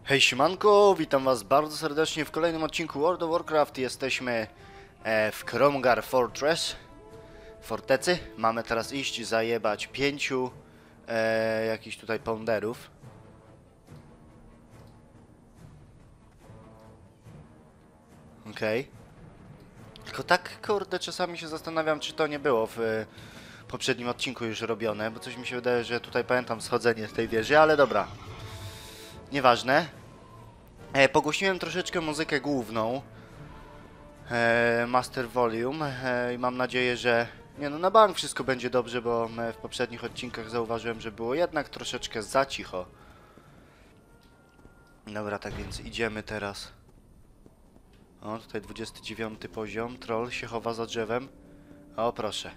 Hej siemanko, witam was bardzo serdecznie w kolejnym odcinku World of Warcraft. Jesteśmy w Kromgar Fortecy. Mamy teraz iść zajebać 5 jakichś tutaj ponderów. Okej. Tylko tak, kurde, czasami się zastanawiam, czy to nie było w poprzednim odcinku już robione, bo coś mi się wydaje, że tutaj pamiętam schodzenie z tej wieży, ale dobra. Nieważne. Pogłośniłem troszeczkę muzykę główną, Master Volume, i mam nadzieję, że na bank wszystko będzie dobrze, bo w poprzednich odcinkach zauważyłem, że było jednak troszeczkę za cicho. Dobra, tak więc idziemy teraz. O, tutaj 29 poziom, troll się chowa za drzewem. O, proszę.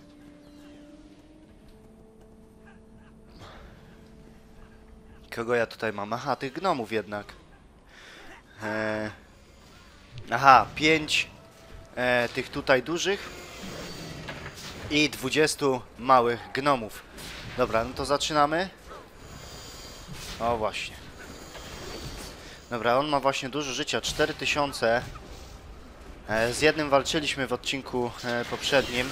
Kogo ja tutaj mam? Aha, tych gnomów jednak. Aha, 5 tych tutaj dużych i 20 małych gnomów. Dobra, no to zaczynamy. O, właśnie. Dobra, on ma właśnie dużo życia, 4000. Z jednym walczyliśmy w odcinku poprzednim.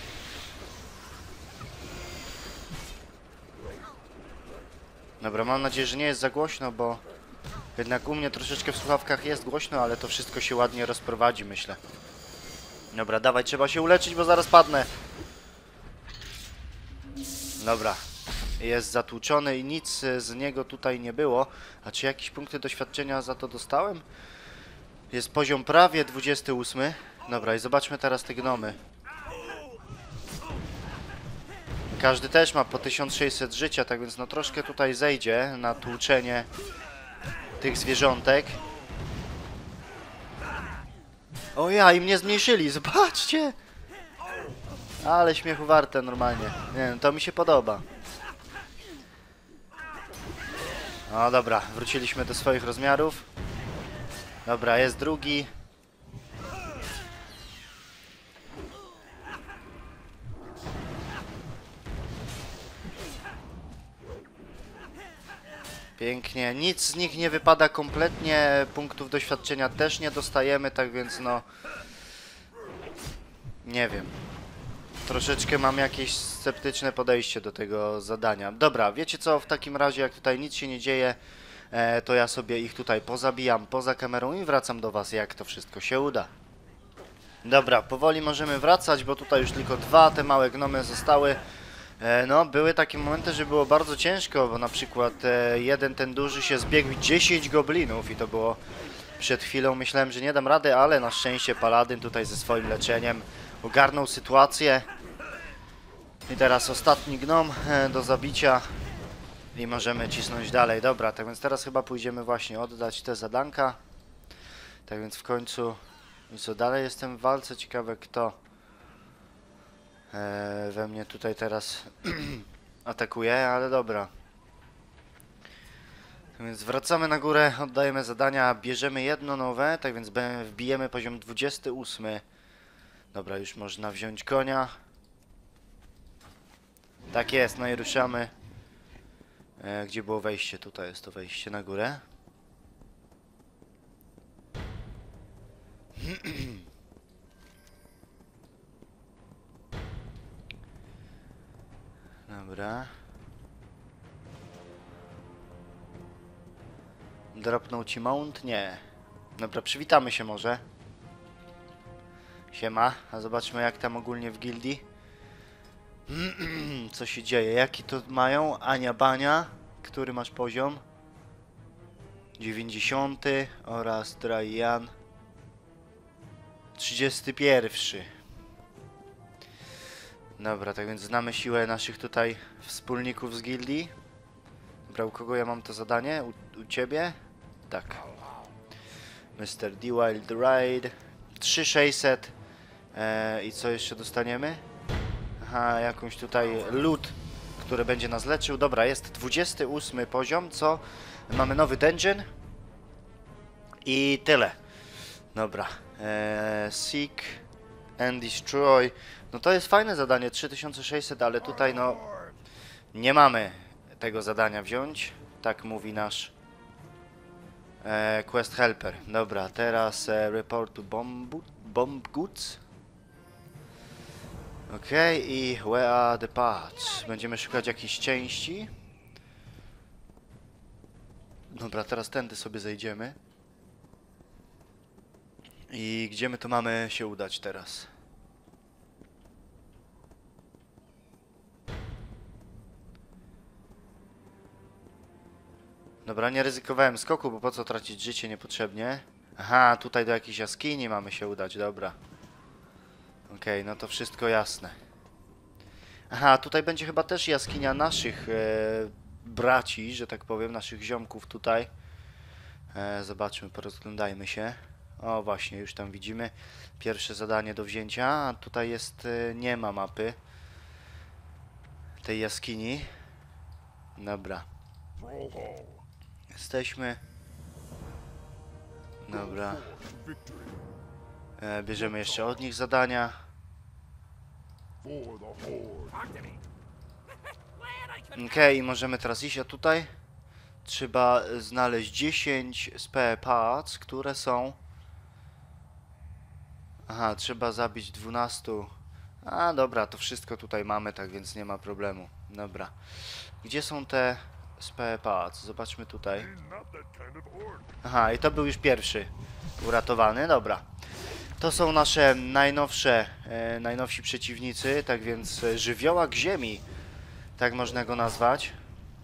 Dobra, mam nadzieję, że nie jest za głośno, bo jednak u mnie troszeczkę w słuchawkach jest głośno, ale to wszystko się ładnie rozprowadzi, myślę. Dobra, dawaj, trzeba się uleczyć, bo zaraz padnę. Dobra, jest zatłuczony i nic z niego tutaj nie było. A czy jakieś punkty doświadczenia za to dostałem? Jest poziom prawie 28. Dobra, i zobaczmy teraz te gnomy. Każdy też ma po 1600 życia, tak więc no troszkę tutaj zejdzie na tłuczenie tych zwierzątek. O ja, i mnie zmniejszyli, zobaczcie! Ale śmiechu warte normalnie. Nie wiem, to mi się podoba. No dobra, wróciliśmy do swoich rozmiarów. Dobra, jest drugi. Pięknie, nic z nich nie wypada kompletnie, punktów doświadczenia też nie dostajemy, tak więc no... Nie wiem. Troszeczkę mam jakieś sceptyczne podejście do tego zadania. Dobra, wiecie co, w takim razie jak tutaj nic się nie dzieje, to ja sobie ich tutaj pozabijam poza kamerą i wracam do was, jak to wszystko się uda. Dobra, powoli możemy wracać, bo tutaj już tylko dwa te małe gnomy zostały. No, były takie momenty, że było bardzo ciężko, bo na przykład jeden ten duży się zbiegł 10 goblinów i to było przed chwilą, myślałem, że nie dam rady, ale na szczęście paladyn tutaj ze swoim leczeniem ogarnął sytuację. I teraz ostatni gnom do zabicia i możemy cisnąć dalej. Dobra, tak więc teraz chyba pójdziemy właśnie oddać te zadanka. Tak więc w końcu... I co, dalej jestem w walce, ciekawe kto we mnie tutaj teraz atakuje, ale dobra. Tak więc wracamy na górę, oddajemy zadania, bierzemy jedno nowe, tak więc wbijemy poziom 28. Dobra, już można wziąć konia. Tak jest, no i ruszamy. Gdzie było wejście? Tutaj jest to wejście na górę. Dobra. Dropnął ci mount? Nie. Dobra, przywitamy się może. Siema, a zobaczmy jak tam ogólnie w gildii. Co się dzieje? Jaki to mają? Ania Bania. Który masz poziom? 90 oraz Dryan 31. Dobra, tak więc znamy siłę naszych tutaj wspólników z gildii. Dobra, u kogo ja mam to zadanie? U ciebie? Tak. Mr. D. Wild Ride 3600. I co jeszcze dostaniemy? Aha, jakąś tutaj loot, który będzie nas leczył. Dobra, jest 28 poziom, co? Mamy nowy dungeon. I tyle. Dobra. Seek and Destroy. No to jest fajne zadanie, 3600, ale tutaj no... Nie mamy tego zadania wziąć. Tak mówi nasz Quest helper. Dobra, teraz report to bomb goods. Okej, i where are the parts? Będziemy szukać jakichś części. Dobra, teraz tędy sobie zejdziemy. I gdzie my to mamy się udać teraz? Dobra, nie ryzykowałem skoku, bo po co tracić życie niepotrzebnie. Aha, tutaj do jakiejś jaskini mamy się udać, dobra. Okej, no to wszystko jasne. Aha, tutaj będzie chyba też jaskinia naszych braci, że tak powiem, naszych ziomków tutaj. Zobaczmy, porozglądajmy się. O, właśnie, już tam widzimy pierwsze zadanie do wzięcia. A tutaj jest, nie ma mapy tej jaskini. Dobra. Jesteśmy. Dobra. Bierzemy jeszcze od nich zadania. Okej, możemy teraz iść, a tutaj trzeba znaleźć 10 spare parts, które są... Aha, trzeba zabić 12. A, dobra, to wszystko tutaj mamy, tak więc nie ma problemu. Dobra. Gdzie są te spare parts? Zobaczmy tutaj. Aha, i to był już pierwszy uratowany, dobra. To są nasze najnowsi przeciwnicy, tak więc żywiołak ziemi, tak można go nazwać.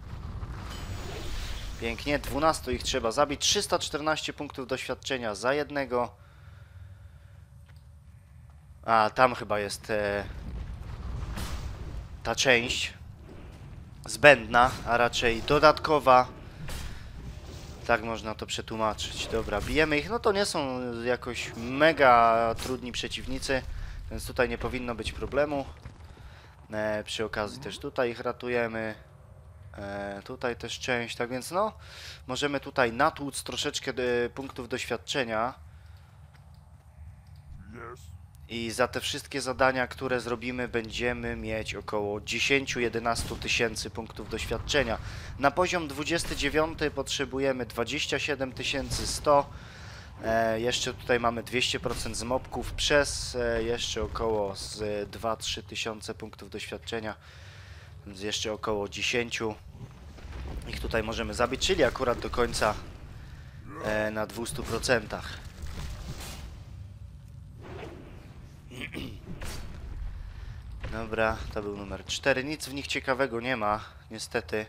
Pięknie, 12 ich trzeba zabić, 314 punktów doświadczenia za jednego. A, tam chyba jest ta część zbędna, a raczej dodatkowa. Tak można to przetłumaczyć. Dobra, bijemy ich. No to nie są jakoś mega trudni przeciwnicy, więc tutaj nie powinno być problemu. Przy okazji też tutaj ich ratujemy. Tutaj też część, tak więc no, możemy tutaj natłuc troszeczkę punktów doświadczenia. I za te wszystkie zadania, które zrobimy, będziemy mieć około 10-11 tysięcy punktów doświadczenia. Na poziom 29 potrzebujemy 27 100. Jeszcze tutaj mamy 200% z mobków przez jeszcze około 2-3 tysiące punktów doświadczenia. Więc jeszcze około 10 ich tutaj możemy zabić, czyli akurat do końca na 200%. Dobra, to był numer 4. Nic w nich ciekawego nie ma, niestety.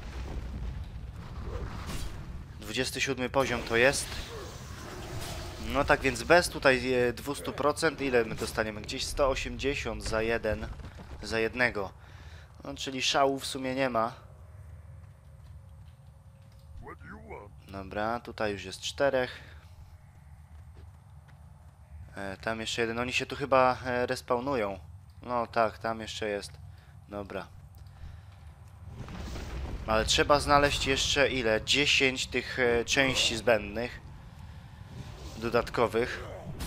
27 poziom to jest. No tak więc bez tutaj 200%, ile my dostaniemy? Gdzieś 180 za jednego. No, czyli szału w sumie nie ma. Dobra, tutaj już jest 4. Tam jeszcze jeden. Oni się tu chyba respawnują. No tak, tam jeszcze jest. Dobra. Ale trzeba znaleźć jeszcze ile? 10 tych części zbędnych. Dodatkowych.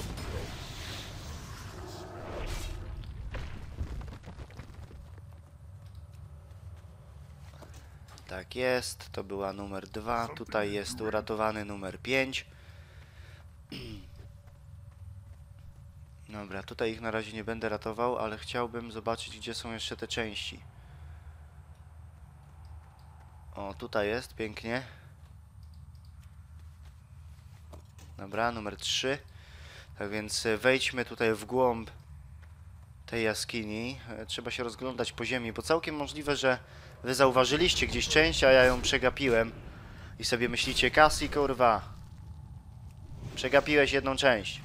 Tak jest. To była numer 2. Tutaj jest uratowany numer 5. Dobra, tutaj ich na razie nie będę ratował, ale chciałbym zobaczyć, gdzie są jeszcze te części. O, tutaj jest, pięknie. Dobra, numer 3. Tak więc wejdźmy tutaj w głąb tej jaskini. Trzeba się rozglądać po ziemi, bo całkiem możliwe, że wy zauważyliście gdzieś część, a ja ją przegapiłem. I sobie myślicie, Kasi, kurwa, przegapiłeś jedną część.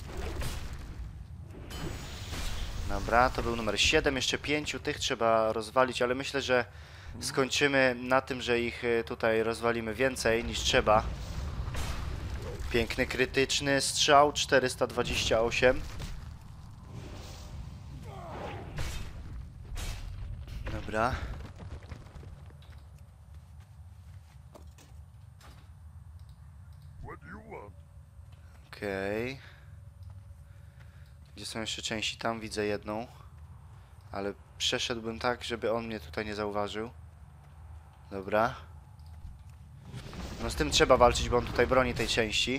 Dobra, to był numer 7, jeszcze 5 tych trzeba rozwalić, ale myślę, że skończymy na tym, że ich tutaj rozwalimy więcej niż trzeba. Piękny, krytyczny strzał, 428. Dobra. Okej. Gdzie są jeszcze części? Tam widzę jedną. Ale przeszedłbym tak, żeby on mnie tutaj nie zauważył. Dobra. No z tym trzeba walczyć, bo on tutaj broni tej części.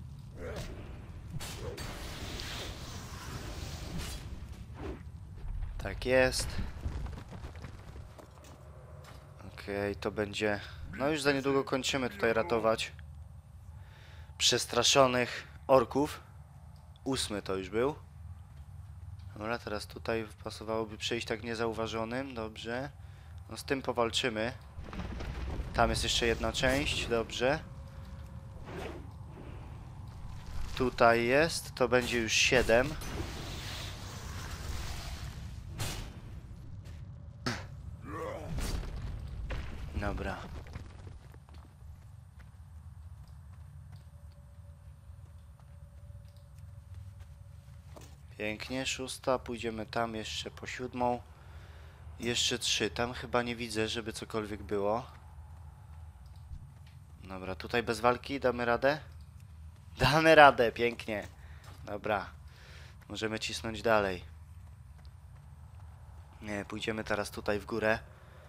Tak jest. Okej, to będzie... No już za niedługo kończymy tutaj ratować przestraszonych orków. 8 to już był. Dobra, teraz tutaj pasowałoby przejść tak niezauważonym. Dobrze. No z tym powalczymy. Tam jest jeszcze jedna część. Dobrze. Tutaj jest. To będzie już 7. Dobra. Pięknie, 6. Pójdziemy tam jeszcze po 7. Jeszcze 3. Tam chyba nie widzę, żeby cokolwiek było. Dobra, tutaj bez walki damy radę? Damy radę, pięknie. Dobra. Możemy cisnąć dalej. Nie, pójdziemy teraz tutaj w górę.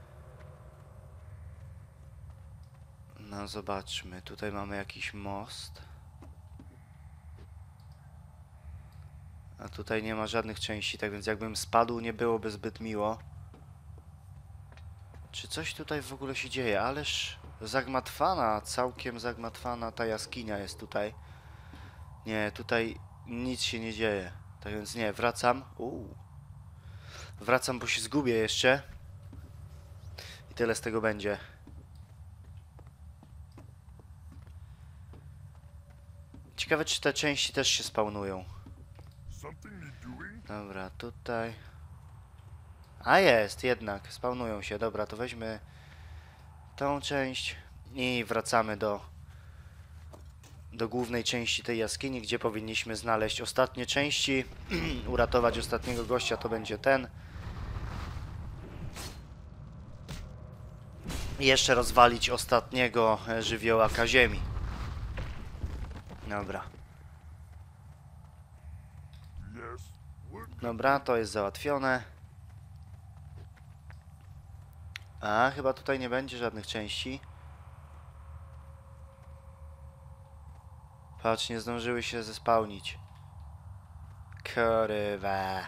No zobaczmy, tutaj mamy jakiś most. A tutaj nie ma żadnych części, tak więc jakbym spadł, nie byłoby zbyt miło. Czy coś tutaj w ogóle się dzieje? Ależ zagmatwana, całkiem zagmatwana ta jaskinia jest tutaj. Nie, tutaj nic się nie dzieje. Tak więc nie, wracam. Wracam, bo się zgubię jeszcze. I tyle z tego będzie. Ciekawe, czy te części też się spawnują. Dobra, tutaj... A jest, jednak, spawnują się. Dobra, to weźmy tą część i wracamy do głównej części tej jaskini, gdzie powinniśmy znaleźć ostatnie części, uratować ostatniego gościa, to będzie ten. I jeszcze rozwalić ostatniego żywiołaka ziemi. Dobra. Dobra, to jest załatwione. A, chyba tutaj nie będzie żadnych części. Patrz, nie zdążyły się zespałnić. Kurwa.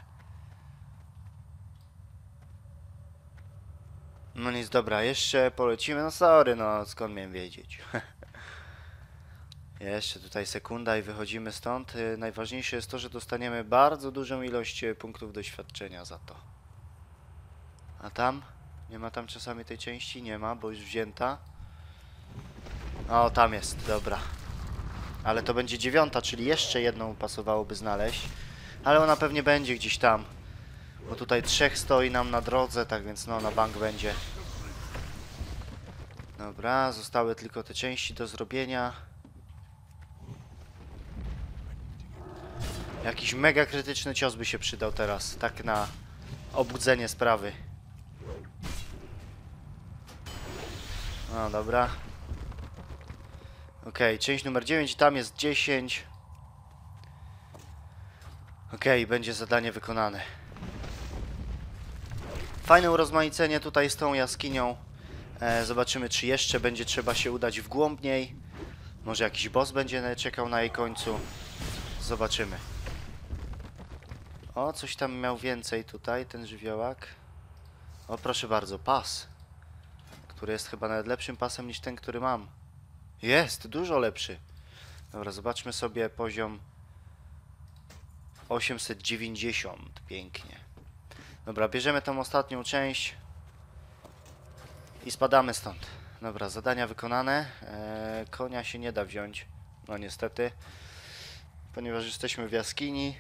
No nic, dobra, jeszcze polecimy. No sorry, no skąd miałem wiedzieć. Jeszcze tutaj sekunda i wychodzimy stąd. Najważniejsze jest to, że dostaniemy bardzo dużą ilość punktów doświadczenia za to. A tam? Nie ma tam czasami tej części? Nie ma, bo już wzięta. O, tam jest, dobra. Ale to będzie 9, czyli jeszcze jedną pasowałoby znaleźć. Ale ona pewnie będzie gdzieś tam. Bo tutaj 3 stoi nam na drodze, tak więc no na bank będzie. Dobra, zostały tylko te części do zrobienia. Jakiś mega krytyczny cios by się przydał teraz, tak na obudzenie sprawy. No dobra. Okej, część numer 9, tam jest 10. Okej, będzie zadanie wykonane. Fajne urozmaicenie tutaj z tą jaskinią. Zobaczymy, czy jeszcze będzie trzeba się udać w głąb niej. Może jakiś boss będzie czekał na jej końcu. Zobaczymy. O, coś tam miał więcej tutaj, ten żywiołak. O, proszę bardzo, pas. Który jest chyba nawet lepszym pasem niż ten, który mam. Jest, dużo lepszy. Dobra, zobaczmy sobie poziom 890. Pięknie. Dobra, bierzemy tą ostatnią część i spadamy stąd. Dobra, zadania wykonane. Konia się nie da wziąć. No niestety. Ponieważ jesteśmy w jaskini.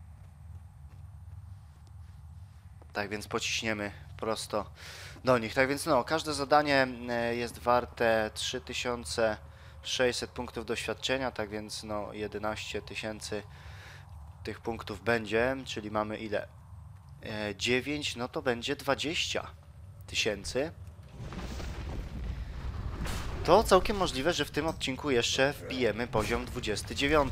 Tak więc pociśniemy prosto do nich. Tak więc no, każde zadanie jest warte 3600 punktów doświadczenia, tak więc no 11 000 tych punktów będzie, czyli mamy ile? 9, no to będzie 20 000. To całkiem możliwe, że w tym odcinku jeszcze wbijemy poziom 29.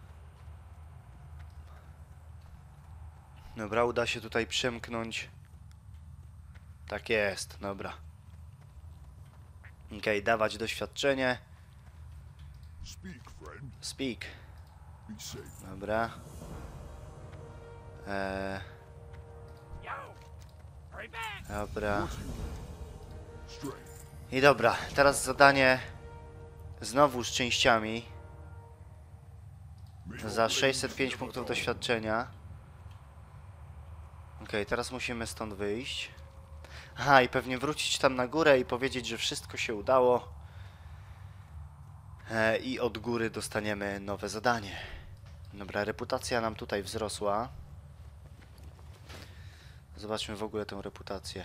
Dobra, uda się tutaj przemknąć Tak jest, dobra. Okej, dawać doświadczenie. Speak. Dobra. Dobra. I dobra, teraz zadanie znowu z częściami. Za 605 punktów doświadczenia. Okej, teraz musimy stąd wyjść. Aha, i pewnie wrócić tam na górę i powiedzieć, że wszystko się udało. I od góry dostaniemy nowe zadanie. Dobra, reputacja nam tutaj wzrosła. Zobaczmy w ogóle tę reputację.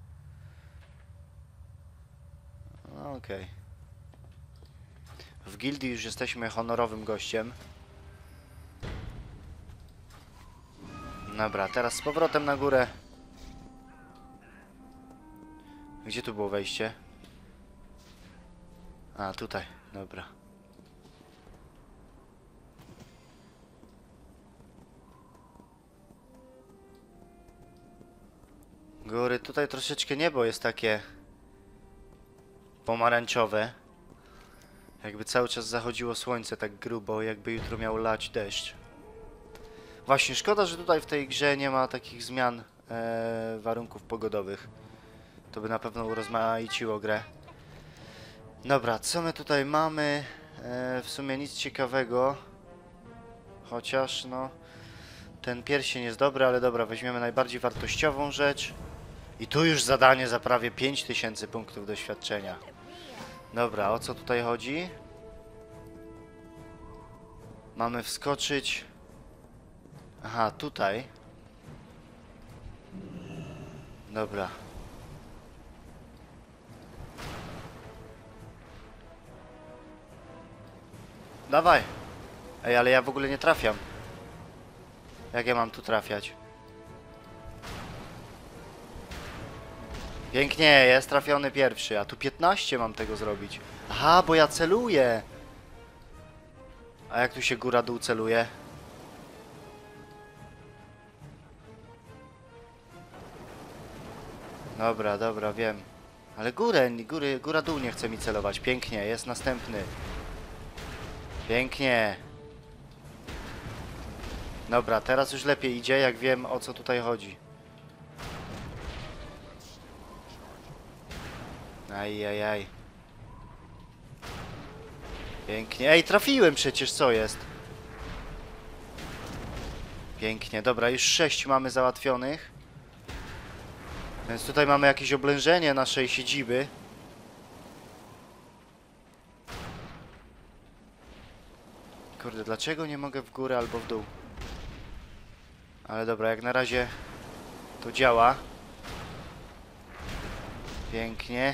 Okej. W gildii już jesteśmy honorowym gościem. Dobra, teraz z powrotem na górę. Gdzie tu było wejście? A, tutaj. Dobra. Góry, tutaj troszeczkę niebo jest takie pomarańczowe. Jakby cały czas zachodziło słońce tak grubo, jakby jutro miał lać deszcz. Właśnie, szkoda, że tutaj w tej grze nie ma takich zmian warunków pogodowych. To by na pewno urozmaiciło grę. Dobra, co my tutaj mamy? W sumie nic ciekawego. Chociaż, no... Ten pierścień jest dobry, ale dobra, weźmiemy najbardziej wartościową rzecz. I tu już zadanie za prawie 5000 punktów doświadczenia. Dobra, o co tutaj chodzi? Mamy wskoczyć... Aha, tutaj. Dobra. Dawaj. Ej, ale ja w ogóle nie trafiam. Jak ja mam tu trafiać? Pięknie, jest trafiony pierwszy, a tu 15 mam tego zrobić. Aha, bo ja celuję. A jak tu się góra-dół celuje? Dobra, dobra, wiem. Ale góra-dół nie chce mi celować. Pięknie, jest następny. Pięknie. Dobra, teraz już lepiej idzie, jak wiem, o co tutaj chodzi. Ajajaj. Pięknie. Ej, trafiłem przecież, co jest? Pięknie, dobra, już 6 mamy załatwionych. Więc tutaj mamy jakieś oblężenie naszej siedziby. Kurde, dlaczego nie mogę w górę albo w dół? Ale dobra, jak na razie to działa. Pięknie.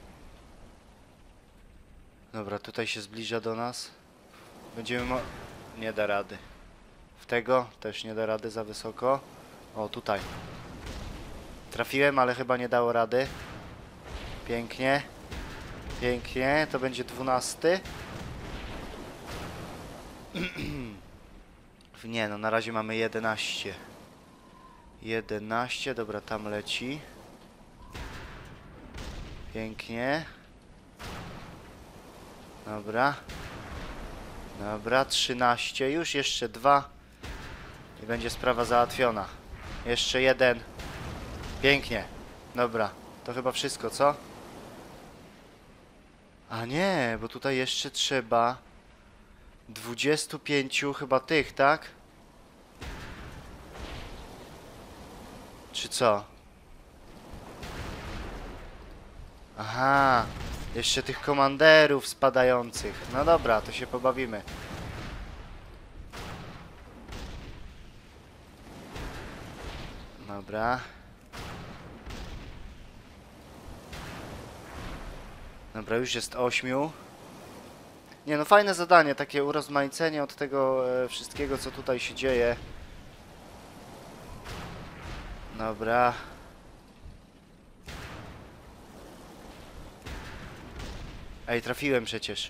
Dobra, tutaj się zbliża do nas. Będziemy nie da rady. W tego też nie da rady, za wysoko. O, tutaj. Trafiłem, ale chyba nie dało rady. Pięknie. Pięknie, to będzie 12. Nie, no na razie mamy 11. 11, dobra, tam leci. Pięknie. Dobra. Dobra, 13. Już jeszcze 2. I będzie sprawa załatwiona. Jeszcze 1. Pięknie. Dobra, to chyba wszystko, co? A nie, bo tutaj jeszcze trzeba 25 chyba tych, tak? Czy co? Aha, jeszcze tych komanderów spadających. No dobra, to się pobawimy. Dobra. Dobra, już jest 8. Nie no, fajne zadanie, takie urozmaicenie od tego wszystkiego, co tutaj się dzieje. Dobra. Ej, trafiłem przecież.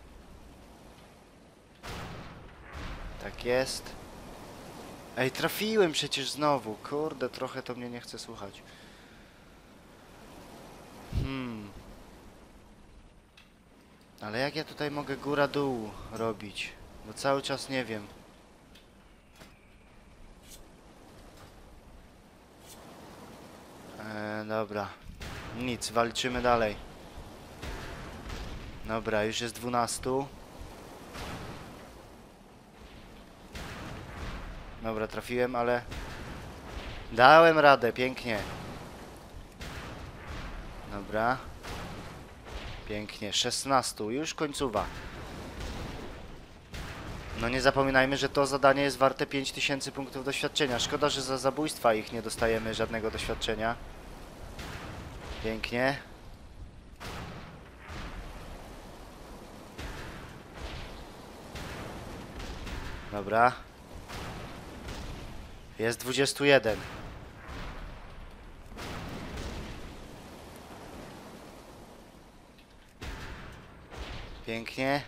Tak jest. Ej, trafiłem przecież znowu. Kurde, trochę to mnie nie chce słuchać. Ale jak ja tutaj mogę góra-dół robić? Bo cały czas nie wiem. Dobra. Nic, walczymy dalej. Dobra, już jest 12. Dobra, trafiłem, ale... Dałem radę, pięknie. Dobra. Pięknie, 16, już końcówa. No nie zapominajmy, że to zadanie jest warte 5000 punktów doświadczenia. Szkoda, że za zabójstwa ich nie dostajemy żadnego doświadczenia. Pięknie. Dobra. Jest 21. Pięknie.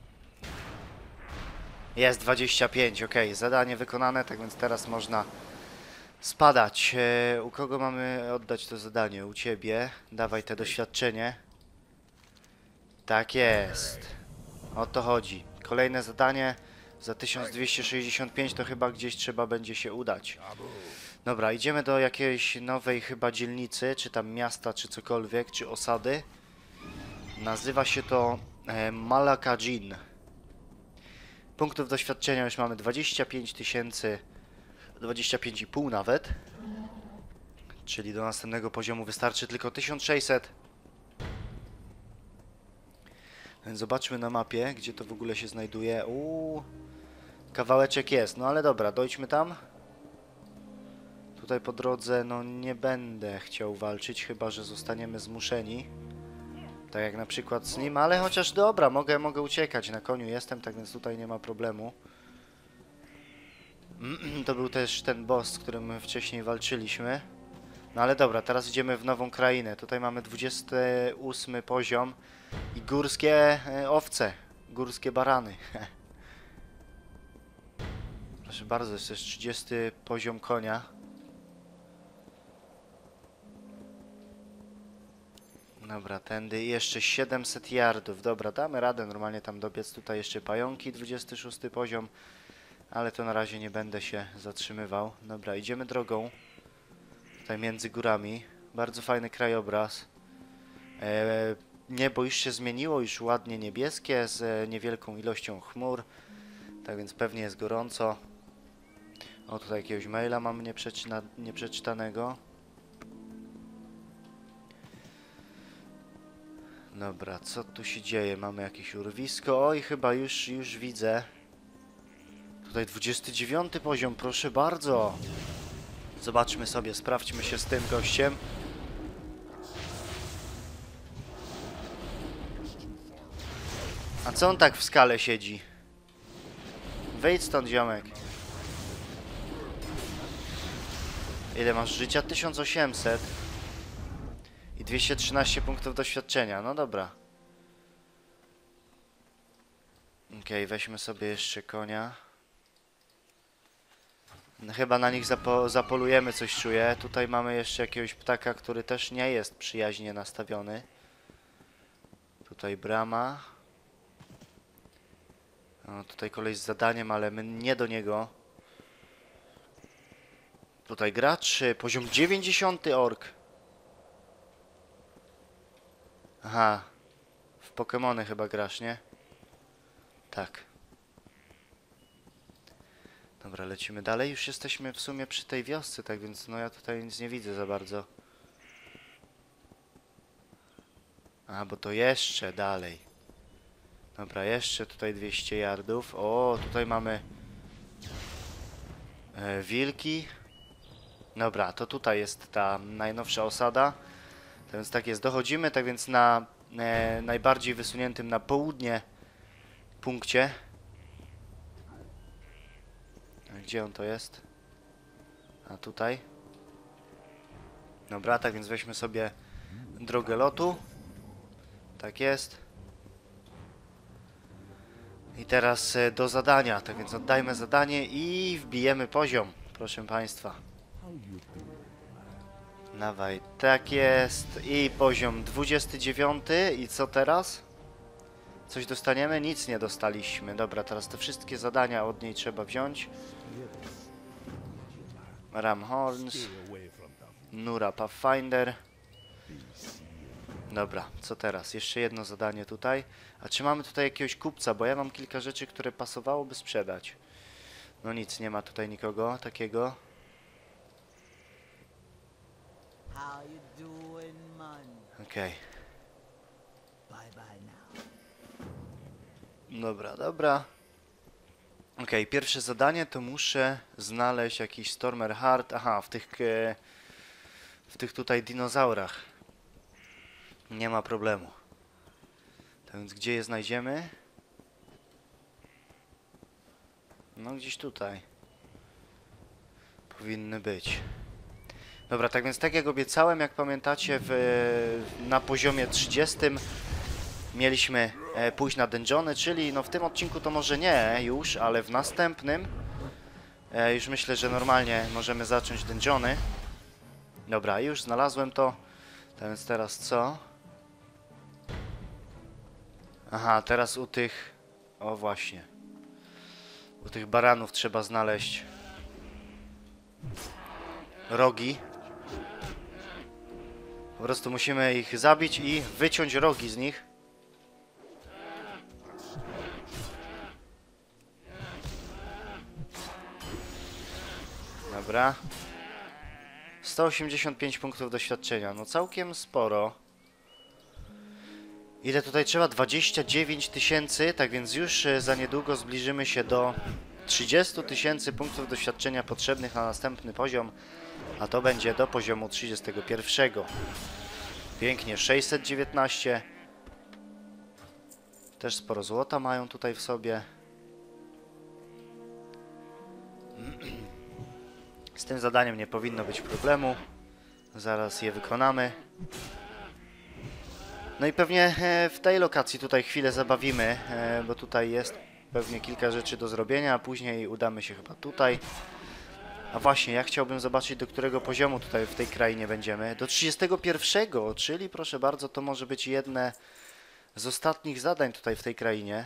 Jest 25, ok. Zadanie wykonane, tak więc teraz można spadać. U kogo mamy oddać to zadanie? U ciebie. Dawaj te doświadczenie. Tak jest. O to chodzi. Kolejne zadanie za 1265 to chyba gdzieś trzeba będzie się udać. Dobra, idziemy do jakiejś nowej chyba dzielnicy, czy tam miasta, czy cokolwiek, czy osady. Nazywa się to Malakajin. Punktów doświadczenia już mamy 25 000, 25,5 nawet. Czyli do następnego poziomu wystarczy tylko 1600. Więc zobaczmy na mapie, gdzie to w ogóle się znajduje. Kawałeczek jest, no ale dobra, dojdźmy tam. Tutaj po drodze, no nie będę chciał walczyć, chyba że zostaniemy zmuszeni. Tak jak na przykład z nim, ale chociaż dobra, mogę uciekać, na koniu jestem, tak więc tutaj nie ma problemu. To był też ten boss, z którym wcześniej walczyliśmy. No ale dobra, teraz idziemy w nową krainę. Tutaj mamy 28 poziom i górskie owce, górskie barany. Proszę bardzo, jest też 30 poziom konia. Dobra, tędy jeszcze 700 yardów. Dobra, damy radę normalnie tam dobiec. Tutaj jeszcze pająki, 26 poziom. Ale to na razie nie będę się zatrzymywał. Dobra, idziemy drogą. Tutaj między górami. Bardzo fajny krajobraz. Niebo już się zmieniło, już ładnie niebieskie, z niewielką ilością chmur. Tak więc pewnie jest gorąco. O, tutaj jakiegoś maila mamy nieprzeczytanego. Dobra, co tu się dzieje? Mamy jakieś urwisko. Oj, chyba już widzę. Tutaj 29 poziom, proszę bardzo. Zobaczmy sobie, sprawdźmy się z tym gościem. A co on tak w skale siedzi? Wejdź stąd, ziomek. Ile masz życia? 1800. I 213 punktów doświadczenia. No dobra. Okej, weźmy sobie jeszcze konia. No, chyba na nich zapolujemy, coś czuję. Tutaj mamy jeszcze jakiegoś ptaka, który też nie jest przyjaźnie nastawiony. Tutaj brama. O, tutaj koleś z zadaniem, ale my nie do niego. Tutaj gracz, poziom 90 ork. Aha. W Pokemony chyba grasz, nie? Tak. Dobra, lecimy dalej. Już jesteśmy w sumie przy tej wiosce, tak więc no ja tutaj nic nie widzę za bardzo. A, bo to jeszcze dalej. Dobra, jeszcze tutaj 200 yardów. O, tutaj mamy wilki. Dobra, to tutaj jest ta najnowsza osada. Tak więc tak jest, dochodzimy, tak więc na najbardziej wysuniętym na południe punkcie. A gdzie on to jest? A tutaj. Dobra, tak więc weźmy sobie drogę lotu. Tak jest. I teraz do zadania, tak więc oddajmy zadanie i wbijemy poziom, proszę Państwa. Dawaj, tak jest. I poziom 29. I co teraz? Coś dostaniemy? Nic nie dostaliśmy. Dobra, teraz te wszystkie zadania od niej trzeba wziąć. Ram Horns. Nura Pathfinder. Dobra, co teraz? Jeszcze jedno zadanie tutaj. A czy mamy tutaj jakiegoś kupca? Bo ja mam kilka rzeczy, które pasowałoby sprzedać. No nic, nie ma tutaj nikogo takiego. Okej. Dobra, dobra. Okej, pierwsze zadanie to muszę znaleźć jakiś Stormer Heart. Aha, w tych tutaj dinozaurach. Nie ma problemu. Tak więc gdzie je znajdziemy? No gdzieś tutaj. Powinny być. Dobra, tak więc tak jak obiecałem, jak pamiętacie, na poziomie 30 mieliśmy pójść na dungeony, czyli no w tym odcinku to może nie już, ale w następnym już myślę, że normalnie możemy zacząć dungeony. Dobra, już znalazłem to. Tak więc teraz co? Aha, teraz u tych... O właśnie. U tych baranów trzeba znaleźć rogi. Po prostu musimy ich zabić i wyciąć rogi z nich. Dobra. 185 punktów doświadczenia. No całkiem sporo. Ile tutaj trzeba? 29 tysięcy, tak więc już za niedługo zbliżymy się do 30 tysięcy punktów doświadczenia potrzebnych na następny poziom, a to będzie do poziomu 31. Pięknie, 619. Też sporo złota mają tutaj w sobie. Z tym zadaniem nie powinno być problemu. Zaraz je wykonamy. No i pewnie w tej lokacji tutaj chwilę zabawimy, bo tutaj jest pewnie kilka rzeczy do zrobienia, a później udamy się chyba tutaj. A właśnie, ja chciałbym zobaczyć, do którego poziomu tutaj w tej krainie będziemy. Do 31, czyli proszę bardzo, to może być jedne z ostatnich zadań tutaj w tej krainie.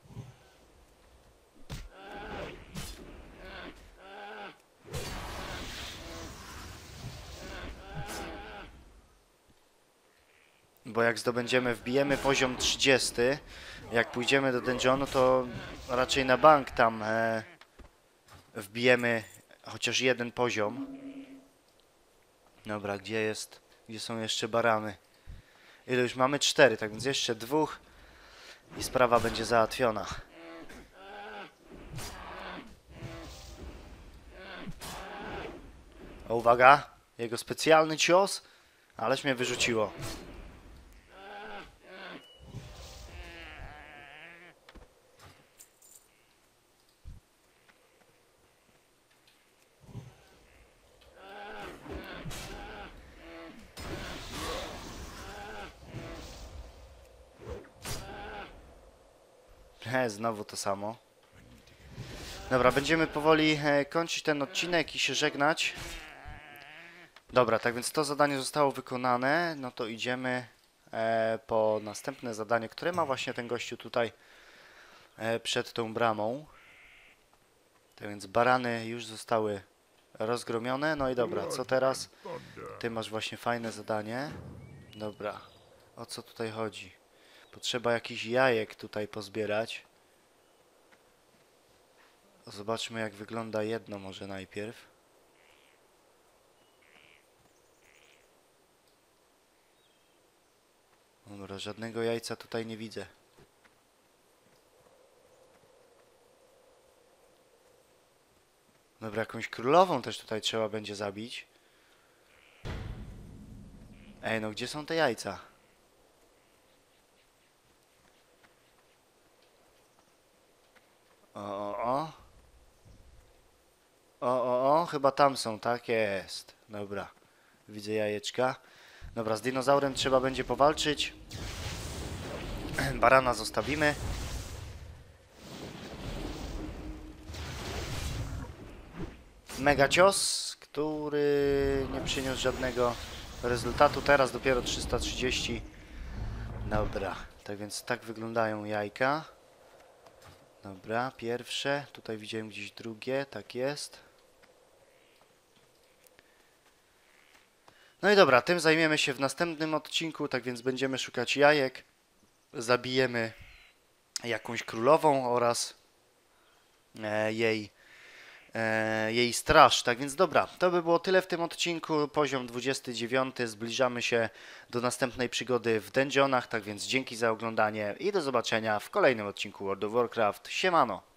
Bo jak zdobędziemy, wbijemy poziom 30, jak pójdziemy do dungeonu, to raczej na bank tam wbijemy chociaż jeden poziom. Dobra, gdzie są jeszcze barany? Ile już mamy? 4, tak więc jeszcze 2 i sprawa będzie załatwiona. O, uwaga, jego specjalny cios, ależ mnie wyrzuciło. Znowu to samo. Dobra, będziemy powoli kończyć ten odcinek i się żegnać. Dobra, tak więc to zadanie zostało wykonane. No to idziemy po następne zadanie, które ma właśnie ten gościu tutaj przed tą bramą. Tak więc barany już zostały rozgromione. No i dobra, co teraz? Ty masz właśnie fajne zadanie. Dobra, o co tutaj chodzi? Potrzeba jakichś jajek tutaj pozbierać. Zobaczmy, jak wygląda jedno może najpierw. Dobra, żadnego jajca tutaj nie widzę. Dobra, jakąś królową też tutaj trzeba będzie zabić. Ej, no gdzie są te jajca? O. O, chyba tam są, tak jest. Dobra, widzę jajeczka. Dobra, z dinozaurem trzeba będzie powalczyć. Barana zostawimy. Mega cios, który nie przyniósł żadnego rezultatu. Teraz dopiero 330. Dobra, Tak więc tak wyglądają jajka. Dobra, pierwsze. Tutaj widziałem gdzieś drugie, tak jest. No i dobra, tym zajmiemy się w następnym odcinku, tak więc będziemy szukać jajek. Zabijemy jakąś królową oraz jej straż. Tak więc dobra, to by było tyle w tym odcinku. Poziom 29. Zbliżamy się do następnej przygody w dungeonach. Tak więc dzięki za oglądanie i do zobaczenia w kolejnym odcinku World of Warcraft. Siemano!